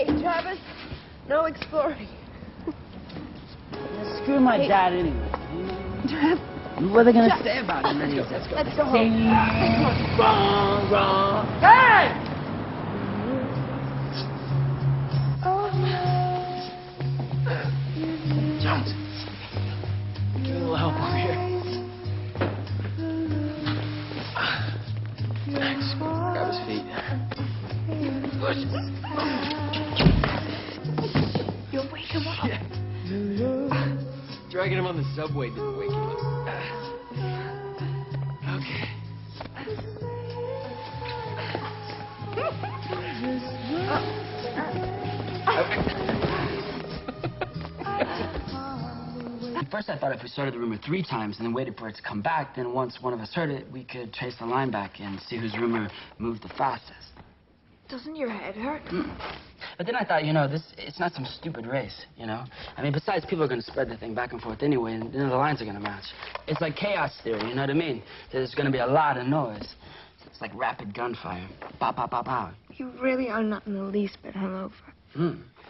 Hey, Travis. No exploring. Yeah, screw my dad anyway. Travis. What are they gonna say about him? Let's go home. Wrong. Hey! Jones, give me a little help over here. Thanks. Grab his feet. Push. You'll wake him up. Yeah. Dragging him on the subway didn't wake him up. Okay. At first I thought if we started the rumor 3 times and then waited for it to come back, then once one of us heard it, we could trace the line back and see whose rumor moved the fastest. Doesn't your head hurt? But then I thought, it's not some stupid race, I mean, besides, people are going to spread the thing back and forth anyway, and the lines are going to match. It's like chaos theory, you know what I mean? There's going to be a lot of noise. It's like rapid gunfire. Pow, pow, pow, pow. You really are not in the least bit hungover.